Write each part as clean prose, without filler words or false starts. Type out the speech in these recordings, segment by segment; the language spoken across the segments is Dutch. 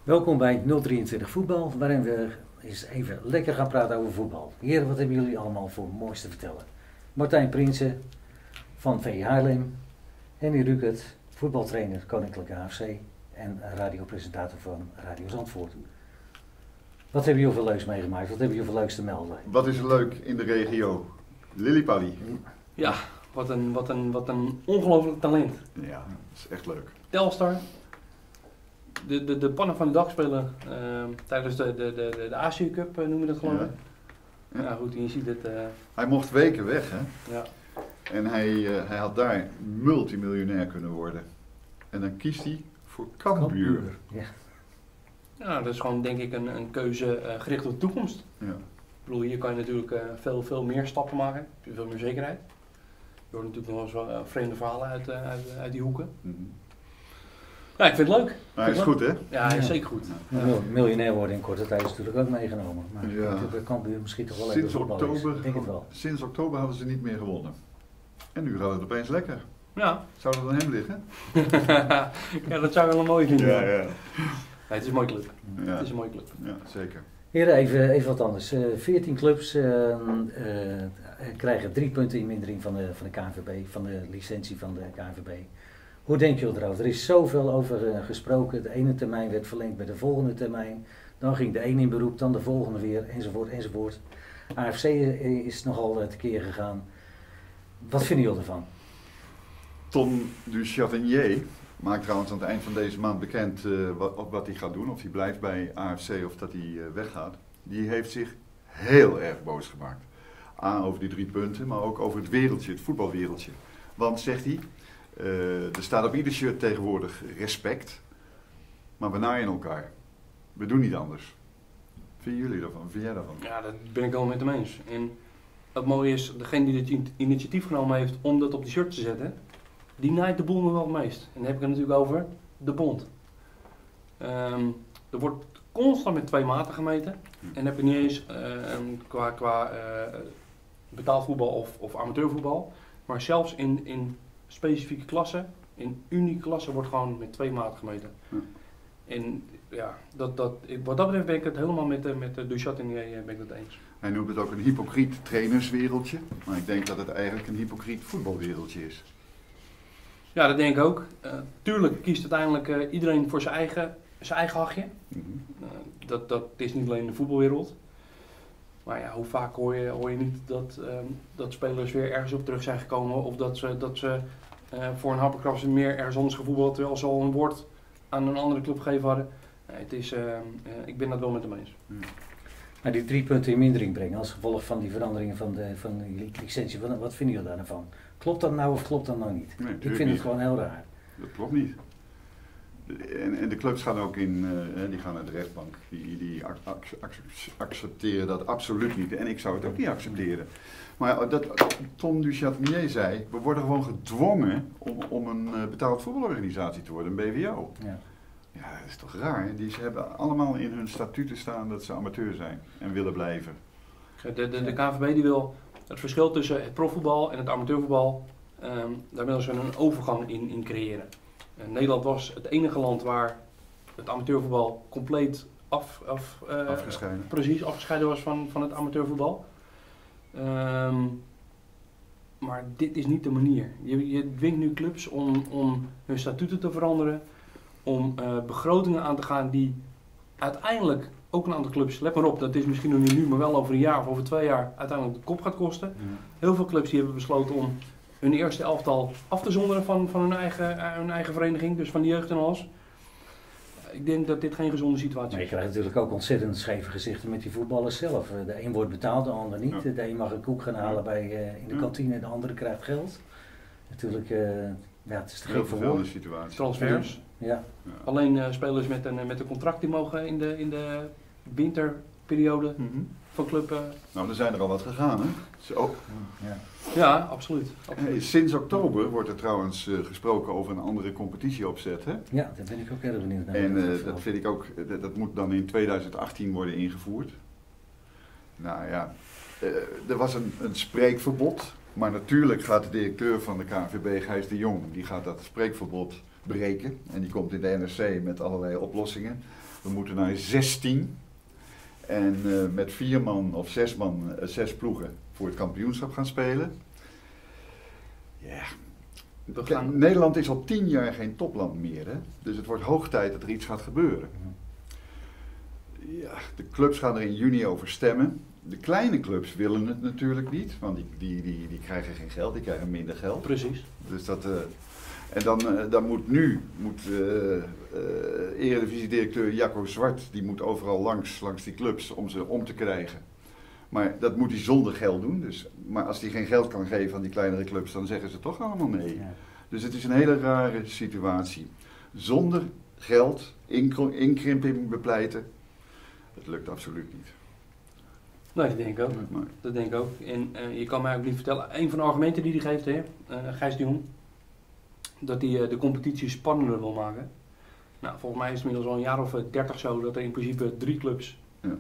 Welkom bij 023 Voetbal, waarin we eens even lekker gaan praten over voetbal. Heren, wat hebben jullie allemaal voor moois te vertellen? Martijn Prinsen van VI Haarlem, Henny Rukert, voetbaltrainer Koninklijke AFC en radiopresentator van Radio Zandvoort. Wat hebben jullie voor leuks meegemaakt? Wat hebben jullie voor leuks te melden? Wat is er leuk in de regio? Lillipali. Ja, wat een ongelooflijk talent. Ja, dat is echt leuk. Telstar. De pannen van de dag spelen tijdens de Azië Cup noemen we dat geloof ik. Ja. Ja goed, je ziet het. Hij mocht weken weg, hè? Ja. En hij had daar multimiljonair kunnen worden. En dan kiest hij voor Cambuur. Ja. Ja, dat is gewoon denk ik een keuze gericht op de toekomst. Ja. Ik bedoel, hier kan je natuurlijk veel meer stappen maken. Heb je veel meer zekerheid. Je hoort natuurlijk nog eens wel vreemde verhalen uit die hoeken. Mm-hmm. Ja, ik vind het leuk. Hij is goed, hè? Ja, hij is zeker goed. Ja. Miljonair worden in korte tijd is natuurlijk ook meegenomen. Maar Ja. ik denk dat Cambuur misschien toch wel even Sinds voetbal is. oktober, Ik denk het wel. sinds oktober hadden ze niet meer gewonnen. En nu gaat het opeens lekker. Ja. Zou dat aan hem liggen? Ja, dat zou ik wel een mooi vinden. Ja. Nee, het is een mooie club. Ja. Het is een mooie club. Ja, zeker. Heren, even wat anders. 14 clubs krijgen 3 punten in mindering van de KNVB, van de licentie van de KNVB. Hoe denk je erover? Er is zoveel over gesproken. De ene termijn werd verlengd bij de volgende termijn. Dan ging de een in beroep, dan de volgende weer, enzovoort, enzovoort. AFC is nogal tekeer gegaan. Wat vinden jullie ervan? Tom du Chatinier maakt trouwens aan het eind van deze maand bekend wat hij gaat doen. Of hij blijft bij AFC of dat hij weggaat. Die heeft zich heel erg boos gemaakt. Over die 3 punten, maar ook over het wereldje, het voetbalwereldje. Want, zegt hij, er staat op ieder shirt tegenwoordig respect. Maar we naaien elkaar. We doen niet anders. Vinden jullie daarvan? Vind jij daarvan? Ja, dat ben ik wel met hem eens. En het mooie is, degene die het initiatief genomen heeft om dat op die shirt te zetten, die naait de boel nog wel het meest. En dan heb ik het natuurlijk over de bond. Er wordt constant met 2 maten gemeten. En dan heb je niet eens qua betaald voetbal of amateurvoetbal. Maar zelfs in specifieke klassen, in unieke klassen, wordt gewoon met 2 maten gemeten. Ja. En ja, wat dat betreft ben ik het helemaal met Duchat en ben ik het eens. Hij noemt het ook een hypocriet trainerswereldje. Maar ik denk dat het eigenlijk een hypocriet voetbalwereldje is. Ja, dat denk ik ook. Tuurlijk kiest uiteindelijk iedereen voor zijn eigen hachje. Mm-hmm. Dat is niet alleen in de voetbalwereld. Maar ja, hoe vaak hoor je niet dat spelers weer ergens op terug zijn gekomen. Of dat ze voor een happenkrabs meer ergens anders gevoetbald, terwijl ze al een woord aan een andere club gegeven hadden. Ik ben dat wel met hem eens. Maar die 3 punten in mindering brengen als gevolg van die veranderingen van de licentie, wat vinden jullie daarvan? Klopt dat nou of klopt dat nou niet? Nee, Ik vind niet. het gewoon heel raar. Dat klopt niet. En de clubs gaan ook die gaan naar de rechtbank. Die accepteren dat absoluut niet. En ik zou het ook niet accepteren. Maar Tom du Chatinier zei, we worden gewoon gedwongen om een betaald voetbalorganisatie te worden, een BVO. Ja. Ja, dat is toch raar. Ze hebben allemaal in hun statuten staan dat ze amateur zijn en willen blijven. De KNVB die wil het verschil tussen het profvoetbal en het amateurvoetbal, daar willen ze een overgang in creëren. Nederland was het enige land waar het amateurvoetbal compleet Afgescheiden. Precies, afgescheiden was van het amateurvoetbal. Maar dit is niet de manier. Je dwingt nu clubs om hun statuten te veranderen, om begrotingen aan te gaan die uiteindelijk ook een aantal clubs, let maar op, dat is misschien nog niet nu, maar wel over een jaar of over 2 jaar uiteindelijk de kop gaat kosten. Ja. Heel veel clubs die hebben besloten om hun eerste elftal af te zonderen van hun eigen vereniging, dus van de jeugd en alles. Ik denk dat dit geen gezonde situatie Maar je is. krijgt natuurlijk ook ontzettend scheve gezichten met die voetballers zelf. De een wordt betaald, de ander niet. Ja. De een mag een koek gaan halen in de kantine, de andere krijgt geld. Natuurlijk, het is te Heel gek voor vervelende woorden. situatie. Transfers. Ja. Ja. Alleen spelers met een contract die mogen in de winterperiode Mm-hmm. van club. Nou, er zijn er al wat gegaan, hè? Zo. Ja. Ja, absoluut. Hey, sinds oktober wordt er trouwens gesproken over een andere competitieopzet, hè? Ja, daar ben ik ook erg benieuwd naar. En dat vind ik ook, dat moet dan in 2018 worden ingevoerd. Nou ja, er was een spreekverbod, maar natuurlijk gaat de directeur van de KNVB, Gijs de Jong, die gaat dat spreekverbod breken. En die komt in de NRC met allerlei oplossingen. We moeten naar 16. En met 4 man of 6 man, 6 ploegen voor het kampioenschap gaan spelen. Ja. Nederland is al 10 jaar geen topland meer. Hè? Dus het wordt hoog tijd dat er iets gaat gebeuren. Ja, de clubs gaan er in juni over stemmen. De kleine clubs willen het natuurlijk niet, want die krijgen geen geld, die krijgen minder geld. Precies. Dus dat, en dan moet Eredivisie-directeur Jacco Zwart, die moet overal langs die clubs om ze om te krijgen. Maar dat moet hij zonder geld doen. Dus, maar als hij geen geld kan geven aan die kleinere clubs, dan zeggen ze toch allemaal nee. Ja. Dus het is een hele rare situatie. Zonder geld, inkrimping bepleiten, dat lukt absoluut niet. Nee, dat denk ik ook. Maar. Dat denk ik ook. En je kan mij ook niet vertellen, een van de argumenten die hij geeft, hè, Gijs de Jong, dat hij de competitie spannender wil maken. Nou, volgens mij is het inmiddels al een jaar of 30 zo dat er in principe 3 clubs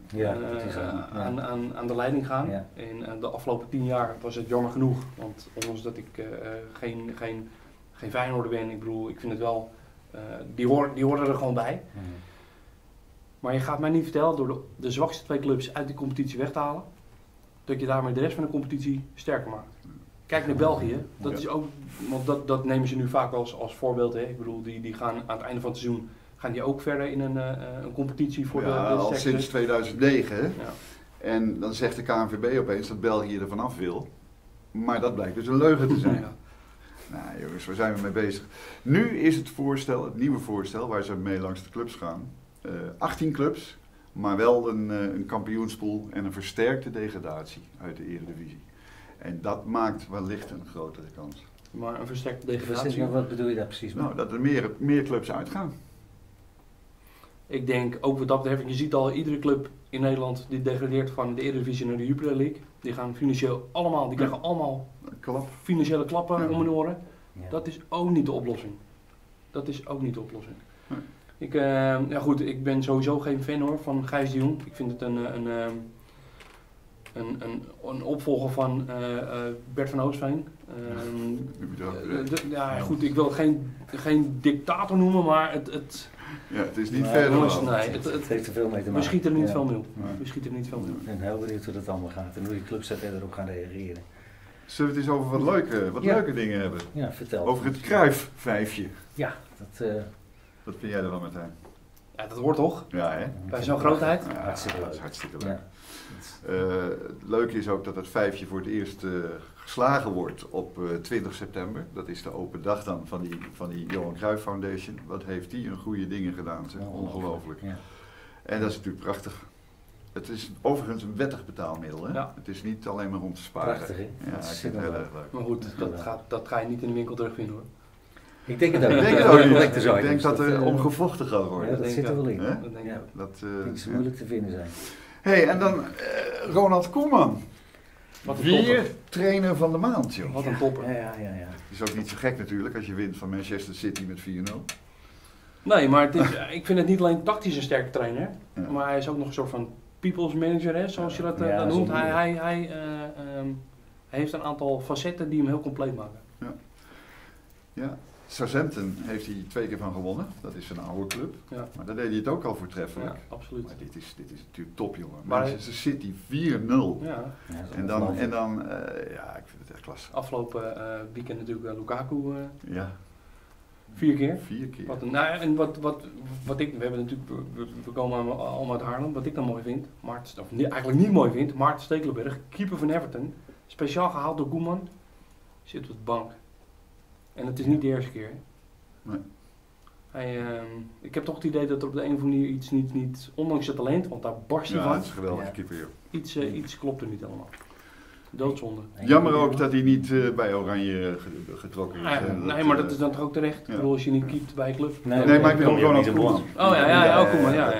aan de leiding gaan. Ja. En de afgelopen 10 jaar was het jammer genoeg, want ondanks dat ik geen Feyenoorder ben, ik bedoel, ik vind het wel, die horen er gewoon bij. Maar je gaat mij niet vertellen, door de zwakste 2 clubs uit die competitie weg te halen, dat je daarmee de rest van de competitie sterker maakt. Kijk naar België, dat is ook, want dat nemen ze nu vaak als voorbeeld. Hè. Ik bedoel, die gaan aan het einde van het seizoen gaan die ook verder in een competitie voor de al sinds 2009. Hè? Ja. En dan zegt de KNVB opeens dat België er vanaf wil. Maar dat blijkt dus een leugen te zijn. Ja. Nou jongens, waar zijn we mee bezig? Nu is het nieuwe voorstel, waar ze mee langs de clubs gaan. 18 clubs, maar wel een kampioenspool en een versterkte degradatie uit de Eredivisie. En dat maakt wellicht een grotere kans. Maar een versterkte degradatie? Wat bedoel je daar precies mee? Nou, dat er meer clubs uitgaan. Ik denk ook wat dat betreft, je ziet al iedere club in Nederland die degradeert van de Eredivisie naar de Jupiler League. Die gaan financieel allemaal, krijgen allemaal financiële klappen om hun oren. Ja. Dat is ook niet de oplossing. Dat is ook niet de oplossing. Ja. Ik ben sowieso geen fan hoor van Gijs de Jong. Ik vind het een opvolger van Bert van Oostveen. Ik wil het geen dictator noemen, maar het is niet verder. Het heeft er veel mee te maken. We schieten er niet veel mee op. We schieten er niet veel mee op. Ik ben heel benieuwd hoe dat allemaal gaat en hoe die clubs er ook gaan reageren. Zullen we het eens over wat leuke dingen hebben? Ja, vertel. Over het Cruyff-vijfje. Ja, Wat vind jij ervan, Martijn? Ja, dat hoort toch? Ja, hè? Bij zo'n grootheid? Ja, hartstikke leuk. Dat is hartstikke leuk. Ja. Het leuke is ook dat het vijfje voor het eerst geslagen wordt op 20 september. Dat is de open dag dan van die Johan Cruijff Foundation. Wat heeft die een goede dingen gedaan, zeg. Ongelooflijk. Ja. En dat is natuurlijk prachtig. Het is overigens een wettig betaalmiddel, hè? Ja. Het is niet alleen maar om te sparen. Prachtig, hè? Ja, ik vind het heel erg leuk. Maar goed, dat ga je niet in de winkel terugvinden, hoor. Ik denk het ook. Ik denk dat er om gevochten gaat worden. Ja, dat zit er wel in. Dat is moeilijk te vinden zijn. Hey, en dan Ronald Koeman. Weer trainer van de maand, joh. Wat een topper. Ja. Is ook niet zo gek natuurlijk als je wint van Manchester City met 4-0. Nee, maar ik vind het niet alleen tactisch een sterke trainer, maar hij is ook nog een soort van people's manager, hè, zoals je dat noemt. Hij heeft een aantal facetten die hem heel compleet maken. Ja. Southampton heeft hij 2 keer van gewonnen. Dat is een oude club. Ja. Maar daar deed hij het ook al voortreffelijk. Ja, absoluut. Maar dit is natuurlijk top, jongen. Manchester City 4-0. Ja. En dan ik vind het echt klasse. Afgelopen weekend natuurlijk Lukaku. 4 keer. 4 keer. We hebben natuurlijk, we komen allemaal uit Haarlem. Wat ik dan mooi vind, eigenlijk niet mooi vind, Maarten Stekelenburg, keeper van Everton, speciaal gehaald door Koeman, zit op de bank. En het is niet de eerste keer. Nee. Ik heb toch het idee dat er op de een of andere manier iets niet ondanks het talent, want daar barst hij van. Ja, het is een geweldige keeper, joh. Iets klopt er niet allemaal. Doodzonde. Jammer ook dat hij niet bij Oranje getrokken is. Nee, maar dat is dan toch ook terecht? Ja. Ik bedoel, als je niet keept bij een club. Nee, maar ik ben gewoon aan Koeman. Koeman, ja.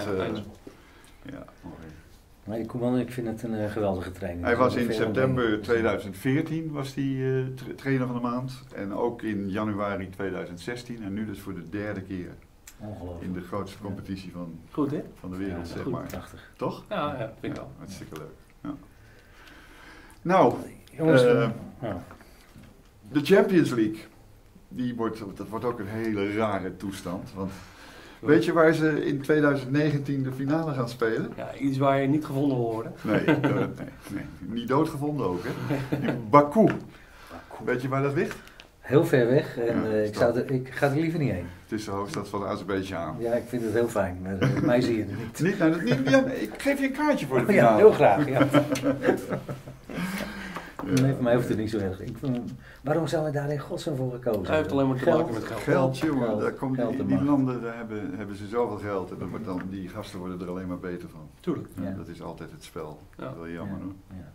Nee, Koeman, ik vind het een geweldige trainer. Hij was in september 2014 was hij trainer van de maand. En ook in januari 2016. En nu dus voor de 3e keer. Ongelooflijk. In de grootste competitie van de wereld, zeg goed, maar. Prachtig. Toch? Ja, vind ik wel. Hartstikke leuk. Ja. Nou, jongens, de Champions League. Dat wordt ook een hele rare toestand. Want Weet je waar ze in 2019 de finale gaan spelen? Ja, iets waar je niet gevonden wil worden. Nee, nee. Niet doodgevonden ook, hè? In Baku. Weet je waar dat ligt? Heel ver weg en Ja, ik ga er liever niet heen. Het is de hoofdstad van Azerbeidzjan. Ja, ik vind het heel fijn, maar mij zie je er niet. Niet, nou, ja, ik geef je een kaartje voor de finale. Ja, heel graag. Ja. Nee, voor mij hoeft het niet zo erg. Waarom zijn we daar in godsnaam voor gekozen? Hij heeft alleen maar te maken met geld. Geld, jongen. Geld, Daar komt geld in en die macht. landen hebben ze zoveel geld. En dan wordt dan, die gasten worden er alleen maar beter van. Tuurlijk. Ja. Dat is altijd het spel. Ja. Wel jammer, hoor. Ja.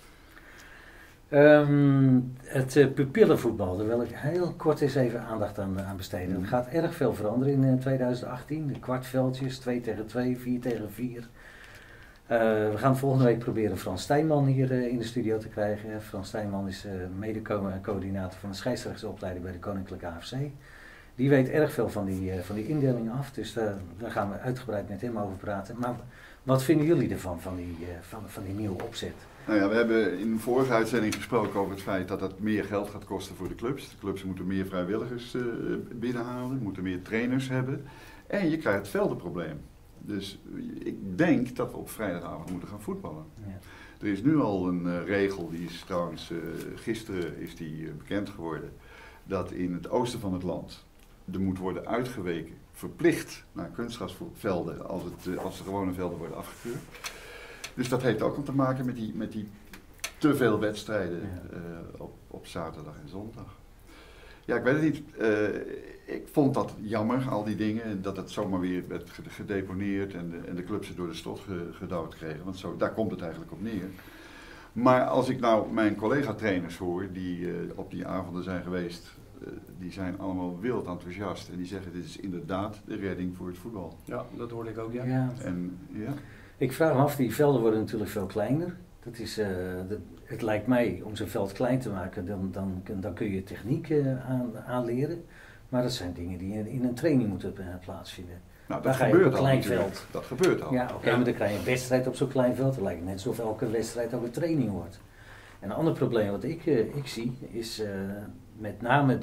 Het pupillenvoetbal, daar wil ik heel kort eens even aandacht aan besteden. Er gaat erg veel veranderen in 2018. De kwartveldjes, 2 tegen 2, 4 tegen 4. We gaan volgende week proberen Frans Stijnman hier in de studio te krijgen. Frans Stijnman is mede-coördinator van de scheidsrechtersopleiding bij de Koninklijke AFC. Die weet erg veel van die indelingen af, dus daar gaan we uitgebreid met hem over praten. Maar wat vinden jullie ervan, van die nieuwe opzet? Nou ja, we hebben in de vorige uitzending gesproken over het feit dat het meer geld gaat kosten voor de clubs. De clubs moeten meer vrijwilligers binnenhalen, moeten meer trainers hebben. En je krijgt het veldenprobleem. Dus ik denk dat we op vrijdagavond moeten gaan voetballen. Ja. Er is nu al een regel, die is trouwens, gisteren is die bekend geworden, dat in het oosten van het land er moet worden uitgeweken, verplicht naar kunstgrasvelden als de gewone velden worden afgekeurd. Dus dat heeft ook om te maken met die te veel wedstrijden op zaterdag en zondag. Ja, ik weet het niet. Ik vond dat jammer, al die dingen, dat het zomaar weer werd gedeponeerd en de clubs het door de strot gedouwd kregen. Want daar komt het eigenlijk op neer. Maar als ik nou mijn collega-trainers hoor, die op die avonden zijn geweest, die zijn allemaal wild enthousiast. En die zeggen, dit is inderdaad de redding voor het voetbal. Ja, dat hoorde ik ook, ja. Ja. En ja... Ik vraag me af, die velden worden natuurlijk veel kleiner. Dat is, het lijkt mij, om zo'n veld klein te maken, dan kun je techniek aanleren. Maar dat zijn dingen die in een training moeten plaatsvinden. Nou, Daar dat ga je op gebeurt een al klein natuurlijk. veld. Dat gebeurt al. Ja, oké, maar dan krijg je een wedstrijd op zo'n klein veld. Dan lijkt het net alsof elke wedstrijd ook een training wordt. En een ander probleem wat ik zie, is met name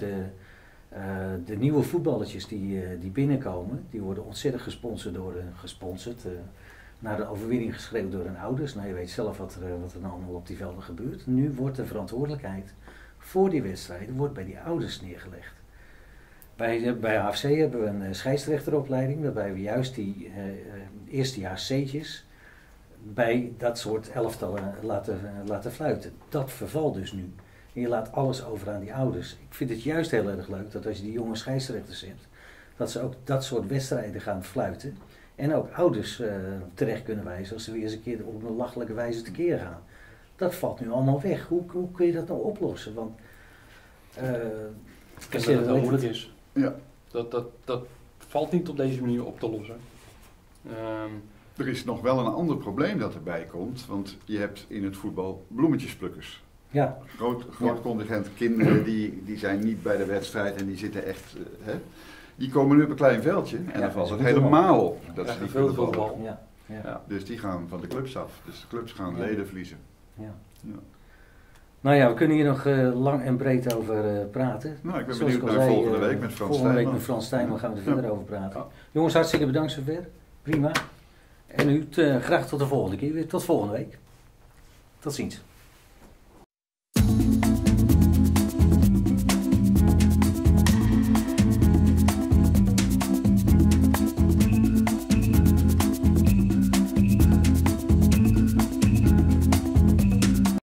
de nieuwe voetballetjes die binnenkomen. Die worden ontzettend gesponsord. Naar de overwinning geschreven door hun ouders. Nou, je weet zelf wat er nou allemaal op die velden gebeurt. Nu wordt de verantwoordelijkheid voor die wedstrijden bij die ouders neergelegd. Bij AFC hebben we een scheidsrechteropleiding, waarbij we juist die eerstejaars C'tjes bij dat soort elftallen laten fluiten. Dat vervalt dus nu. En je laat alles over aan die ouders. Ik vind het juist heel erg leuk dat als je die jonge scheidsrechters hebt, dat ze ook dat soort wedstrijden gaan fluiten. En ook ouders terecht kunnen wijzen als ze weer eens een keer op een lachelijke wijze tekeer gaan. Dat valt nu allemaal weg. Hoe kun je dat nou oplossen? Want Ik denk dat het wel moeilijk is. Ja. Dat valt niet op deze manier op te lossen. Er is nog wel een ander probleem dat erbij komt, want je hebt in het voetbal bloemetjesplukkers. Ja. Groot contingent kinderen die zijn niet bij de wedstrijd en die zitten echt... die komen nu op een klein veldje en dan valt het helemaal op dat ze niet veel kunnen ballen. voetbal. Ja. Dus die gaan van de clubs af. Dus de clubs gaan leden verliezen. Ja. Ja. Nou ja, we kunnen hier nog lang en breed over praten. Nou, ik ben Zoals benieuwd ik al naar zei, volgende week met Frans Volgende week Stijnman. met Frans Stijnman gaan we er verder over praten. Ja. Jongens, hartstikke bedankt zover. Prima. En u graag tot de volgende keer weer. Tot volgende week. Tot ziens.